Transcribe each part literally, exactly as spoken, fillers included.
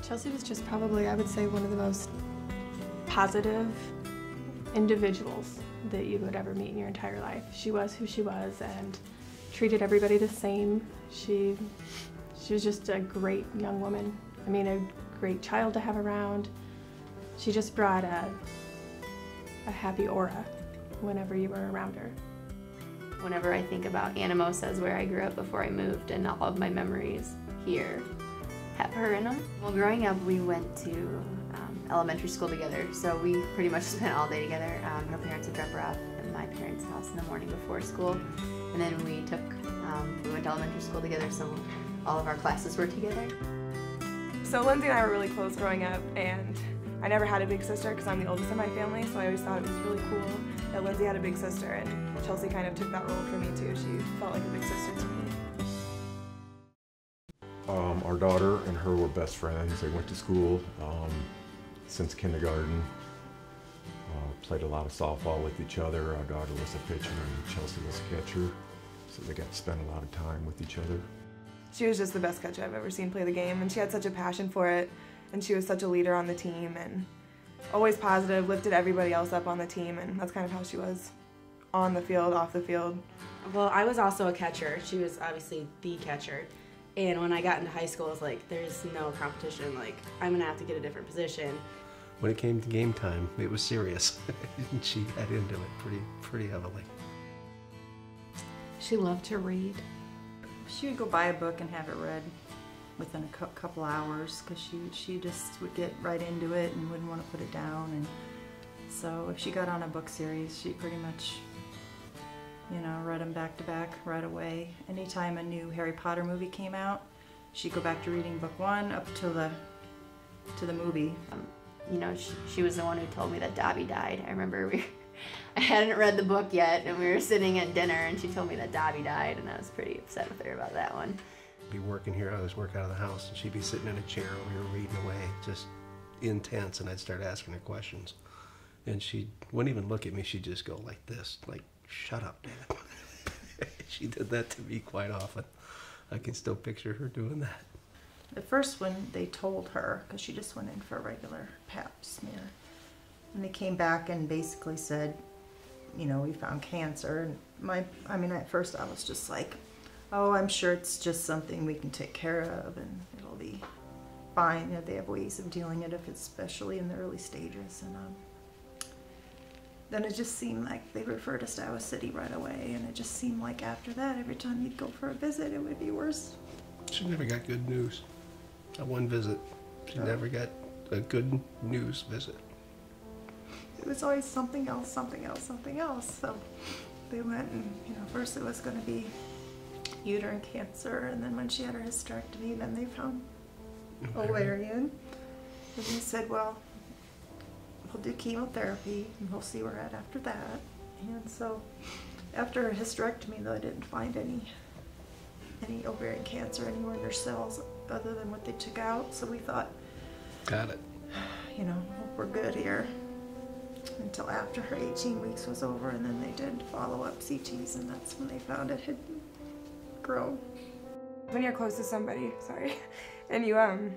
Chelsey was just probably, I would say, one of the most positive individuals that you would ever meet in your entire life. She was who she was and treated everybody the same. She, she was just a great young woman. I mean, a great child to have around. She just brought a, a happy aura whenever you were around her. Whenever I think about Anamosa's, where I grew up before I moved, and all of my memories here have her in them. Well, growing up, we went to um, elementary school together, so we pretty much spent all day together. Um, her parents would drop her off at my parents' house in the morning before school, and then we took, um, we went to elementary school together, so all of our classes were together. So Lindsay and I were really close growing up, and I never had a big sister because I'm the oldest in my family, so I always thought it was really cool that Lindsay had a big sister, and Chelsey kind of took that role for me too. She felt like a big sister to me. Um, our daughter and her were best friends. They went to school um, since kindergarten, uh, played a lot of softball with each other. Our daughter was a pitcher and Chelsey was a catcher, so they got to spend a lot of time with each other. She was just the best catcher I've ever seen play the game, and she had such a passion for it, and she was such a leader on the team, and always positive, lifted everybody else up on the team, and that's kind of how she was on the field, off the field. Well, I was also a catcher. She was obviously the catcher. And when I got into high school, I was like, there's no competition. Like, I'm going to have to get a different position. When it came to game time, it was serious. And she got into it pretty, pretty heavily. She loved to read. She would go buy a book and have it read within a couple hours because she, she just would get right into it and wouldn't want to put it down. And so if she got on a book series, she pretty much, you know, read them back to back right away. Anytime a new Harry Potter movie came out, she'd go back to reading book one up to the to the movie. Um, you know, she, she was the one who told me that Dobby died. I remember we, I hadn't read the book yet, and we were sitting at dinner, and she told me that Dobby died, and I was pretty upset with her about that one. I'd be working here, I was working out of the house, and she'd be sitting in a chair over here reading away, just intense, and I'd start asking her questions. And she wouldn't even look at me, she'd just go like this, like, shut up, Dad. She did that to me quite often. I can still picture her doing that. The first one, they told her, because she just went in for a regular pap smear. And they came back and basically said, you know, we found cancer. And my, I mean, at first I was just like, oh, I'm sure it's just something we can take care of and it'll be fine. You know, they have ways of dealing it, if it's especially in the early stages. And um, then it just seemed like they referred us to Iowa City right away, and it just seemed like after that, every time you'd go for a visit, it would be worse. She never got good news. That one visit, she oh. never got a good news visit. It was always something else, something else, something else. So they went and, you know, first it was going to be uterine cancer, and then when she had her hysterectomy, then they found ovarian. And they said, well, we'll do chemotherapy and we'll see where we're at after that. And so after her hysterectomy, though, I didn't find any any ovarian cancer anywhere in her cells other than what they took out. So we thought, got it. You know, we're good here until after her eighteen weeks was over, and then they did follow-up C Ts, and that's when they found it had grown. When you're close to somebody, sorry, and you um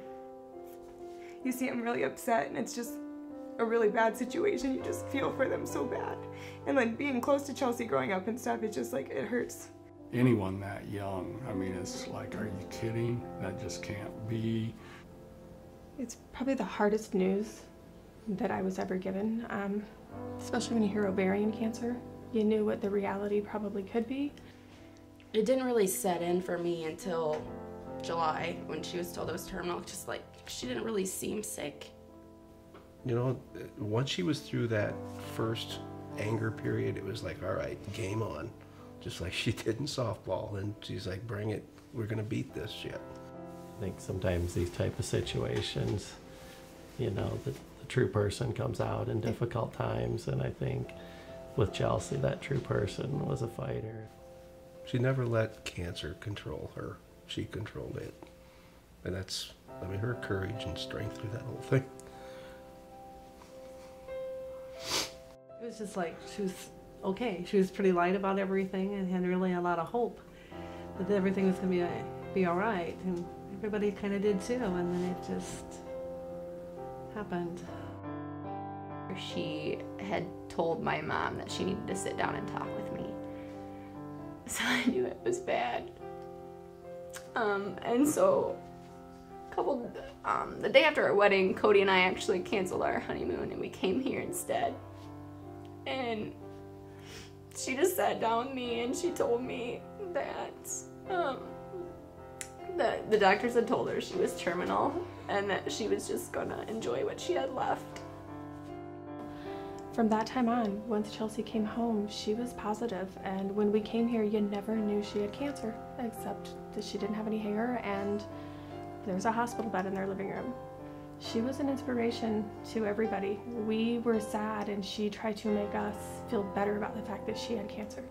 you see them really upset, and it's just a really bad situation, you just feel for them so bad. And then being close to Chelsey growing up and stuff, it's just like, it hurts. Anyone that young, I mean, it's like, are you kidding? That just can't be. It's probably the hardest news that I was ever given, um, especially when you hear ovarian cancer. You knew what the reality probably could be. It didn't really set in for me until July when she was told it was terminal. Just like, she didn't really seem sick. You know, once she was through that first anger period, it was like, all right, game on. Just like she did in softball, and she's like, bring it, we're gonna beat this shit. I think sometimes these type of situations, you know, the, the true person comes out in difficult times, and I think with Chelsey, that true person was a fighter. She never let cancer control her. She controlled it. And that's, I mean, her courage and strength through that whole thing. It was just like, she was okay. She was pretty light about everything and had really a lot of hope that everything was going to be, be all right. And everybody kind of did too, and then it just happened. She had told my mom that she needed to sit down and talk with me. So I knew it was bad. Um, and so, a couple, um, the day after our wedding, Cody and I actually canceled our honeymoon and we came here instead. And she just sat down with me and she told me that um, the, the doctors had told her she was terminal and that she was just gonna enjoy what she had left. From that time on, once Chelsey came home, she was positive, and when we came here, you never knew she had cancer, except that she didn't have any hair and there was a hospital bed in their living room. She was an inspiration to everybody. We were sad and she tried to make us feel better about the fact that she had cancer.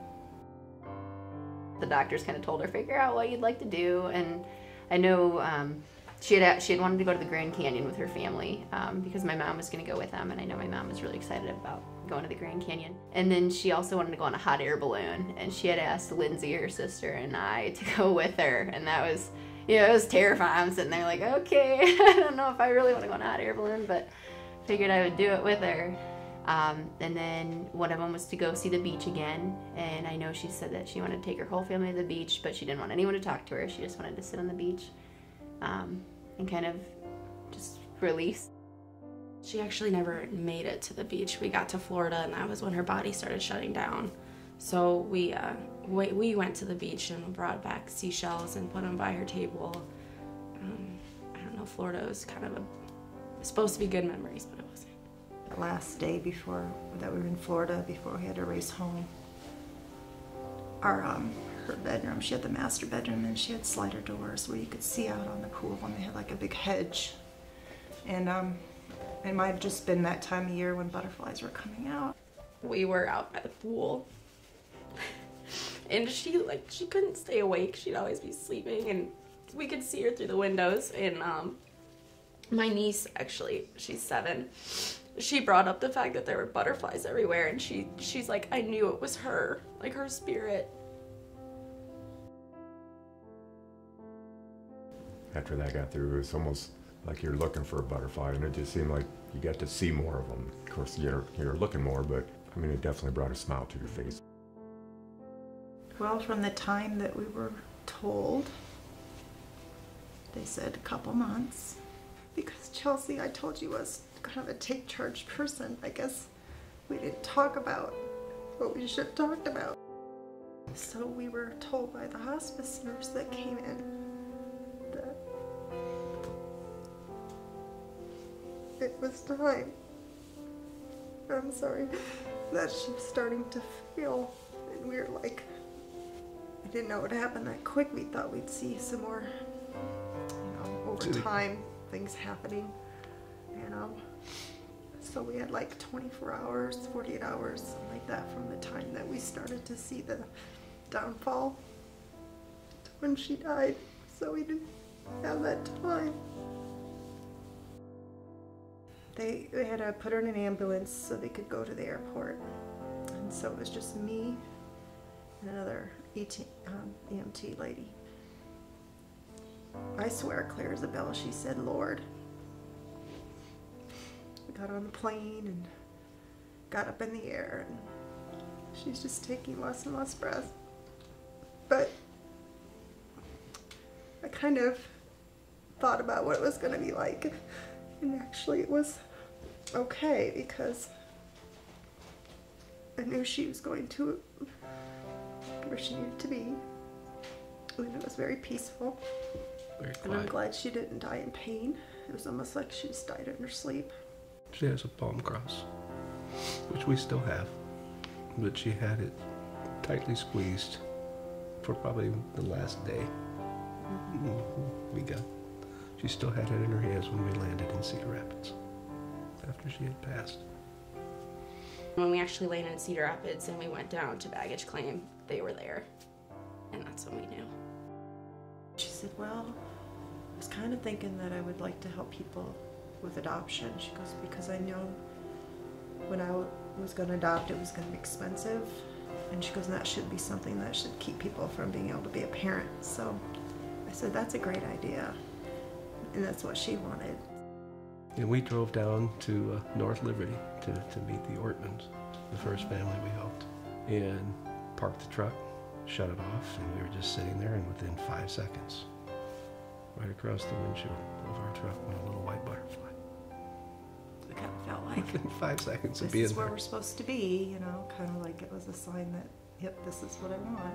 The doctors kind of told her, figure out what you'd like to do, and I know um, she had she had wanted to go to the Grand Canyon with her family um, because my mom was going to go with them, and I know my mom was really excited about going to the Grand Canyon. And then she also wanted to go on a hot air balloon, and she had asked Lindsay, her sister, and I to go with her, and that was, you know, it was terrifying. I'm sitting there like, okay, I don't know if I really want to go on a hot air balloon, but figured I would do it with her. Um, and then one of them was to go see the beach again, and I know she said that she wanted to take her whole family to the beach, but she didn't want anyone to talk to her. She just wanted to sit on the beach um, and kind of just release. She actually never made it to the beach. We got to Florida, and that was when her body started shutting down. So we, uh, we, we went to the beach and brought back seashells and put them by her table. Um, I don't know, Florida was kind of a, supposed to be good memories, but it wasn't. The last day before that we were in Florida, before we had to race home, our um, her bedroom, she had the master bedroom, and she had slider doors where you could see out on the pool, and they had like a big hedge. And um, it might have just been that time of year when butterflies were coming out. We were out by the pool, and she like she couldn't stay awake. She'd always be sleeping, and we could see her through the windows. And um, my niece, actually, she's seven. She brought up the fact that there were butterflies everywhere, and she she's like, I knew it was her, like her spirit. After that got through, it was almost like you're looking for a butterfly, and it just seemed like you got to see more of them. Of course, you're, you're looking more, but I mean, it definitely brought a smile to your face. Well, from the time that we were told, they said a couple months, because Chelsey, I told you, was kind of a take charge person. I guess we didn't talk about what we should have talked about. So we were told by the hospice nurse that came in that it was time. I'm sorry, that she was starting to fail, and we were like, I didn't know it would happen that quick. We thought we'd see some more, you know, over time, things happening, and um, so we had like twenty-four hours, forty-eight hours, something like that, from the time that we started to see the downfall to when she died. So we didn't have that time. They, they had to put her in an ambulance so they could go to the airport. And so it was just me and another E M T lady. I swear clear as a bell, she said, Lord. We got on the plane and got up in the air, and she's just taking less and less breath. But I kind of thought about what it was going to be like, and actually it was okay, because I knew she was going to where she needed to be, and it was very peaceful. Very and I'm quiet. glad she didn't die in pain. It was almost like she just died in her sleep. She has a palm cross, which we still have, but she had it tightly squeezed for probably the last day we got. She still had it in her hands when we landed in Cedar Rapids after she had passed. When we actually landed in Cedar Rapids and we went down to baggage claim, they were there, and that's when we knew. She said, well, I was kind of thinking that I would like to help people with adoption. She goes, because I know when I was going to adopt, it was going to be expensive. And she goes, and that should be something that should keep people from being able to be a parent. So I said, that's a great idea. And that's what she wanted. And we drove down to uh, North Liberty to, to meet the Ortmans, the first family we helped, and parked the truck, shut it off, and we were just sitting there, and within five seconds, right across the windshield of our truck went a little white butterfly. It kind of felt like Within five seconds of this being is where there. we're supposed to be, you know, kind of like it was a sign that, yep, this is what I want.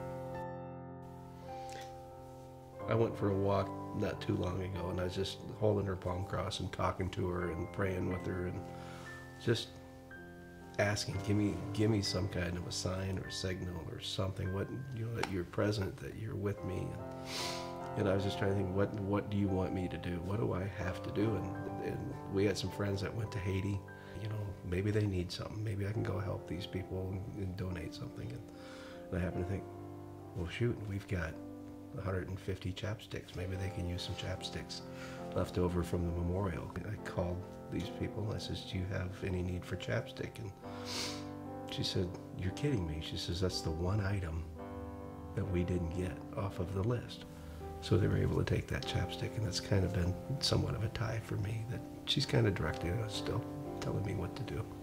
I went for a walk not too long ago, and I was just holding her palm cross and talking to her and praying with her and just asking, give me, give me some kind of a sign or a signal or something, what, you know, that you're present, that you're with me. And, and I was just trying to think, what, what do you want me to do? What do I have to do? And, and we had some friends that went to Haiti. You know, maybe they need something. Maybe I can go help these people and, and donate something. And, and I happened to think, well, shoot, we've got one hundred fifty chapsticks. Maybe they can use some chapsticks left over from the memorial. I called these people and I says, do you have any need for chapstick? And she said, you're kidding me. She says, that's the one item that we didn't get off of the list. So they were able to take that chapstick, and that's kind of been somewhat of a tie for me, that she's kind of directing us still, telling me what to do.